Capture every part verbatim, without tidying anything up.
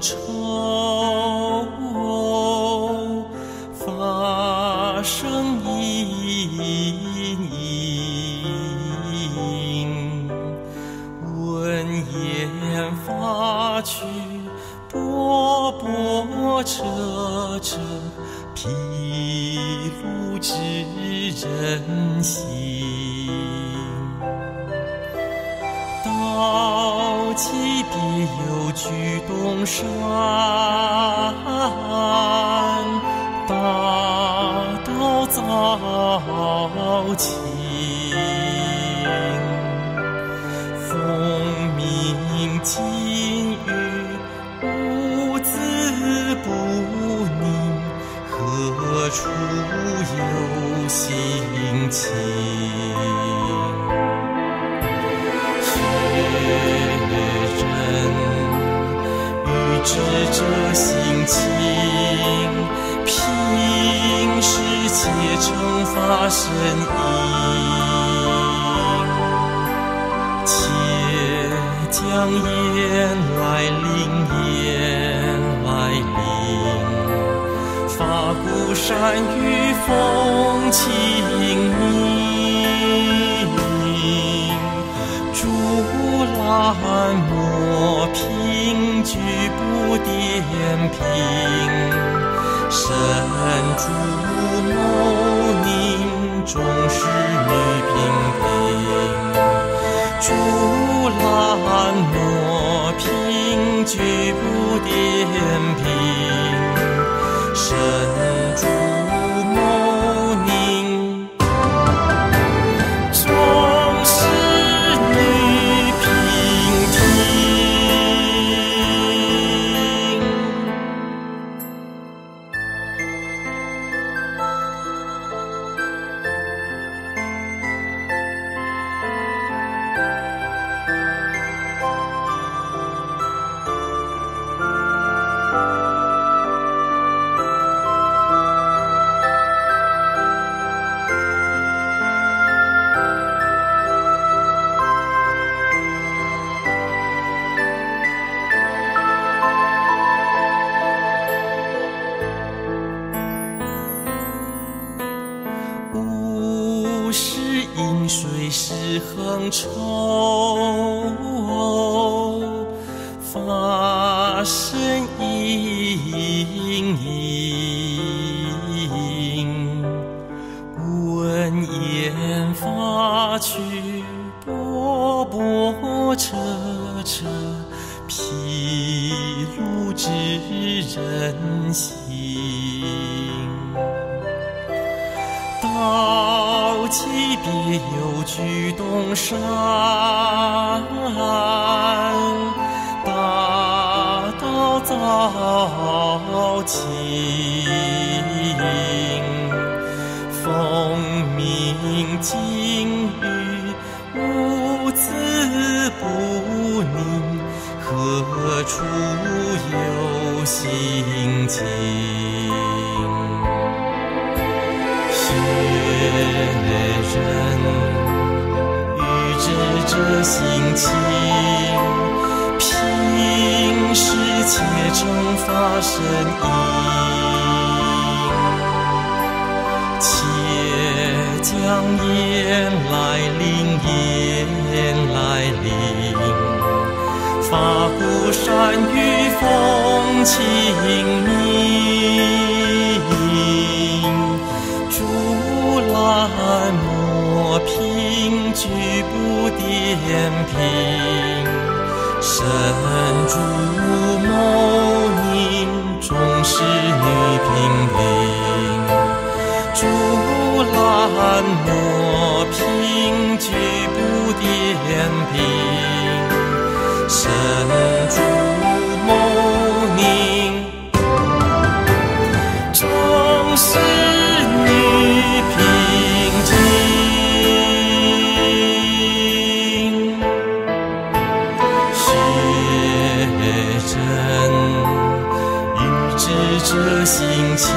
愁，发生因因，闻言发去，波波折折，披露知人心。道期别有居东山，大道早晴。风鸣金雨，无字不宁，何处有心情？欲知这心情，凭实且成发身因。且将言来临，言来临，发鼓山雨风清明。竹篮莫平，举不点评，深竹谋宁，终是女平平。竹篮莫平，举不点评，深竹谋宁，终是女平平。物是饮水是恒愁，发生因因，闻言发去，波波折折，披露知人心。道期别有居东山，大道早晴。风鸣金雨，无字不宁，何处有心情？学人欲知这心情，凭实且成发身因。且将言来临，言来临，发鼓山雨风清明。竹篮莫平，举不点评，深竹谋宁，终是女平平。竹篮莫平，举不点评，深竹谋宁，终是女平平。学真欲知这心情，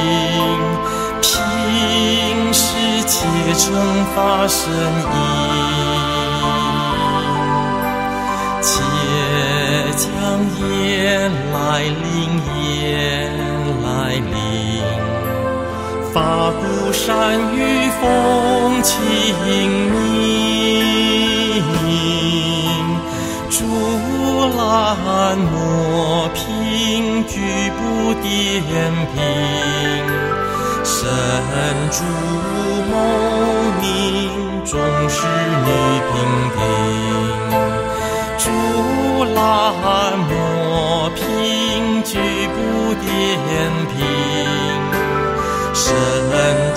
凭实且成发身因。且将夜来临，夜来临，法鼓山雨风清明，竹篮莫平，举步颠平，神主谋宁，终是女平定。竹篮莫平，举步颠平，神